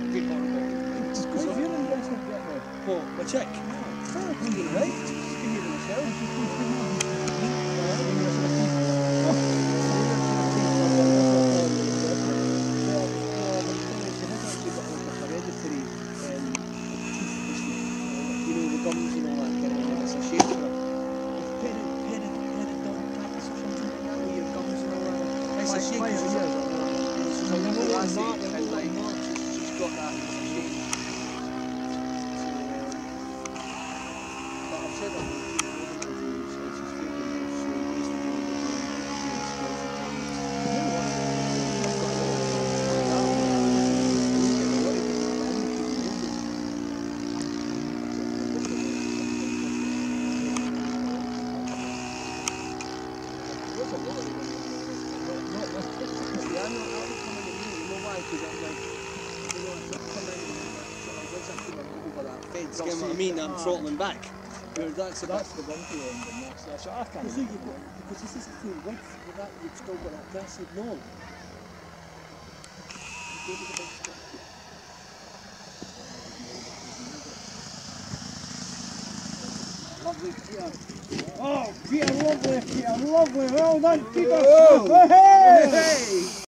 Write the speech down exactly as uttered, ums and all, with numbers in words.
fucking horrible. Just because you're interested in getting it. What, my check? Yeah, you're right. Just give me the gums and all that kind of thing, and it's a shame for it. Peri, peri, periodontitis or something like that, with your gums and all that. It's a shame because she's a little lassie, and like, she's got that, it's a shame. But I've said that It's getting what I mean, I'm throttling back. Where that's, that's the bumpy end, and that's, that's what I can't because you've got, because this is a full width, with that you've still got that massive knob. Lovely, Peter. Oh, Peter, lovely, Peter, lovely. Well done, Peter. Oh. Hey! Hey!